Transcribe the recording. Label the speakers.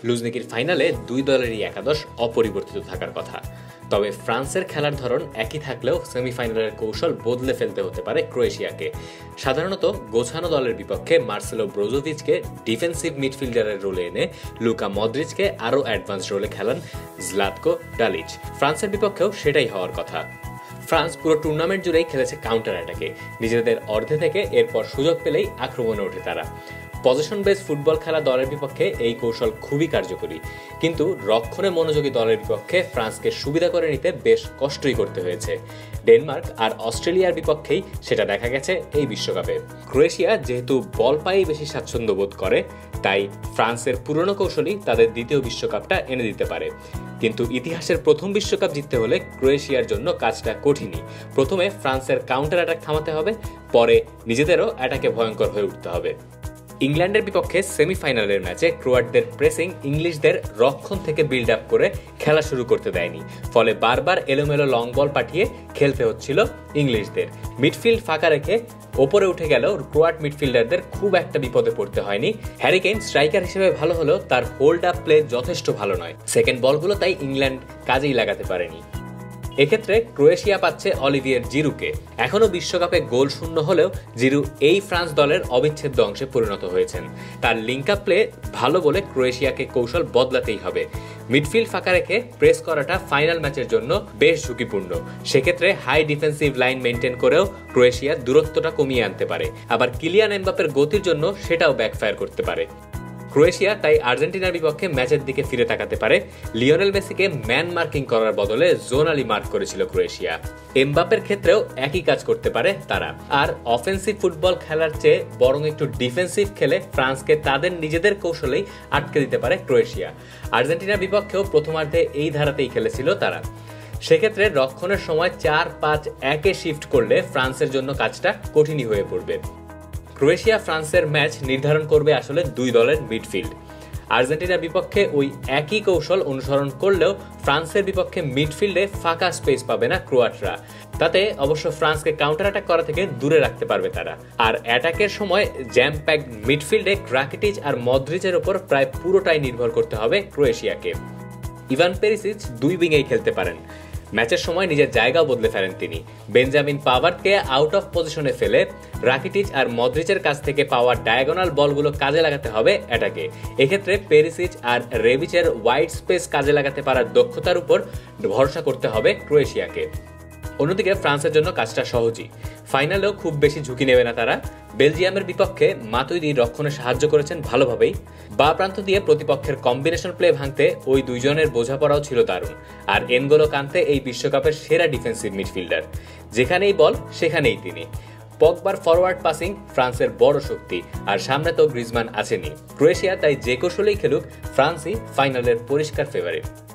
Speaker 1: লুঝনিকির ফাইনালে দুই দলেরই একাদশ অপরিবর্তিত থাকার কথা। তবে ফ্রান্সের খেলার ধরন একই থাকলেও সেমিফাইনালের কৌশল বদলে ফেলতে হতে পারে ক্রোয়েশিয়াকে। সাধারণত গোছানো দলের বিপক্ষে মার্সেলো ব্রোজোভিচকে ডিফেন্সিভ মিডফিল্ডারের রোলে এনে লুকা মদ্রিচকে আরও অ্যাডভান্স রোলে খেলান জ্লাতকো ডালিচ। ফ্রান্সের বিপক্ষেও সেটাই হওয়ার কথা। ফ্রান্স পুরো টুর্নামেন্ট জুড়েই খেলেছে কাউন্টার অ্যাটাকে, নিজেদের অর্ধে থেকে এরপর সুযোগ পেলেই আক্রমণে ওঠে তারা। পজিশন বেস ফুটবল খেলা দলের বিপক্ষে এই কৌশল খুবই কার্যকরী, কিন্তু রক্ষণে মনোযোগী দলের বিপক্ষে ফ্রান্সকে সুবিধা করে নিতে বেশ কষ্টই করতে হয়েছে। ডেনমার্ক আর অস্ট্রেলিয়ার বিপক্ষেই সেটা দেখা গেছে এই বিশ্বকাপে। ক্রোয়েশিয়া যেহেতু বল পায়েই বেশি স্বাচ্ছন্দ্য বোধ করে, তাই ফ্রান্সের পুরনো কৌশলই তাদের দ্বিতীয় বিশ্বকাপটা এনে দিতে পারে। কিন্তু ইতিহাসের প্রথম বিশ্বকাপ জিততে হলে ক্রোয়েশিয়ার জন্য কাজটা কঠিনই। প্রথমে ফ্রান্সের কাউন্টার অ্যাটাক থামাতে হবে, পরে নিজেদেরও অ্যাটাকে ভয়ঙ্কর হয়ে উঠতে হবে। ইংল্যান্ডের বিপক্ষে সেমিফাইনালের ম্যাচে ক্রোয়াটদের প্রেসিং ইংলিশদের রক্ষণ থেকে বিল্ড আপ করে খেলা শুরু করতে দেয়নি, ফলে বারবার এলোমেলো লং বল পাঠিয়ে খেলতে হচ্ছিল ইংলিশদের। মিডফিল্ড ফাঁকা রেখে ওপরে উঠে গেলেও ক্রোয়াট মিডফিল্ডারদের খুব একটা বিপদে পড়তে হয়নি। হ্যারি কেইন স্ট্রাইকার হিসেবে ভালো হলেও তার হোল্ড আপ প্লে যথেষ্ট ভালো নয়। সেকেন্ড বলগুলো তাই ইংল্যান্ড কাজেই লাগাতে পারেনি। এক্ষেত্রে ক্রোয়েশিয়া পাচ্ছে অলিভিয়ের জিরুকে। এখনও বিশ্বকাপে গোল শূন্য হলেও জিরু এই ফ্রান্স দলের অবিচ্ছেদ্য অংশে পরিণত হয়েছেন। তার লিঙ্ক আপ প্লে ভালো বলে ক্রোয়েশিয়াকে কৌশল বদলাতেই হবে। মিডফিল্ড ফাঁকা রেখে প্রেস করাটা ফাইনাল ম্যাচের জন্য বেশ ঝুঁকিপূর্ণ। সেক্ষেত্রে হাই ডিফেন্সিভ লাইন মেনটেন করেও ক্রোয়েশিয়া দূরত্বটা কমিয়ে আনতে পারে, আবার কিলিয়ান এমবাপ্পের গতির জন্য সেটাও ব্যাকফায়ার করতে পারে। ক্রোয়েশিয়া তাই আর্জেন্টিনার বিপক্ষে ম্যাচের দিকে ফিরে তাকাতে পারে। লিওনেল মেসিকে ম্যান মার্কিং করার বদলে জোনালি মার্ক করেছিল ক্রোয়েশিয়া। এমবাপ্পের ক্ষেত্রেও একই কাজ করতে পারে তারা। আর অফেন্সিভ ফুটবল খেলার চেয়ে বরং একটু ডিফেন্সিভ খেলে ফ্রান্সকে তাদের নিজেদের কৌশলেই আটকে দিতে পারে ক্রোয়েশিয়া। আর্জেন্টিনার বিপক্ষেও প্রথমার্ধে এই ধারাতেই খেলেছিল তারা। সেক্ষেত্রে রক্ষণের সময় 4-5-1-এ শিফট করলে ফ্রান্সের জন্য কাজটা কঠিনই হয়ে পড়বে। ক্রোয়েশিয়া ফ্রান্সের ম্যাচ নির্ধারণ করবে আসলে দুই দলের মিডফিল্ড। আর্জেন্টিনার বিপক্ষে ওই একই কৌশল অনুসরণ করলেও ফ্রান্সের বিপক্ষে মিডফিল্ডে ফাঁকা স্পেস পাবে না ক্রোয়াটরা। তাতে অবশ্য ফ্রান্সকে কাউন্টার অ্যাটাক করা থেকে দূরে রাখতে পারবে তারা। আর অ্যাটাকের সময় জ্যাম প্যাকড মিডফিল্ডে রাকিটিচ আর মদ্রিচের ওপর প্রায় পুরোটাই নির্ভর করতে হবে ক্রোয়েশিয়াকে। ইভান পেরিসিচ দুই উইংয়েই খেলতে পারেন। ম্যাচের সময় নিজের জায়গাও বদলে ফেলেন তিনি। বেঞ্জামিন পাভার্ডকে আউট অফ পজিশনে ফেলে রাকিটিচ আর মদ্রিচের কাছ থেকে পাওয়া ডায়াগোনাল বলগুলো কাজে লাগাতে হবে অ্যাটাকে। এক্ষেত্রে পেরিসিচ আর রেবিচের ওয়াইড স্পেস কাজে লাগাতে পারার দক্ষতার উপর ভরসা করতে হবে ক্রোয়েশিয়াকে। অন্যদিকে ফ্রান্সের জন্য কাজটা সহজই। ফাইনালেও খুব বেশি ঝুঁকি নেবে না তারা। বেলজিয়ামের বিপক্ষে মাতুইদি রক্ষণে সাহায্য করেছেন ভালোভাবেই। বা প্রান্ত দিয়ে প্রতিপক্ষের কম্বিনেশন প্লে ভাঙতে ওই দুইজনের বোঝাপড়াও ছিল দারুণ। আর এনগোলো কান্তে এই বিশ্বকাপের সেরা ডিফেন্সিভ মিডফিল্ডার, যেখানেই বল সেখানেই তিনি। পগবার ফরওয়ার্ড পাসিং ফ্রান্সের বড় শক্তি, আর সামনে তো গ্রিজমান আছেনই। ক্রোয়েশিয়া তাই যে কৌশলেই খেলুক ফ্রান্সই ফাইনালের পরিষ্কার ফেভারিট।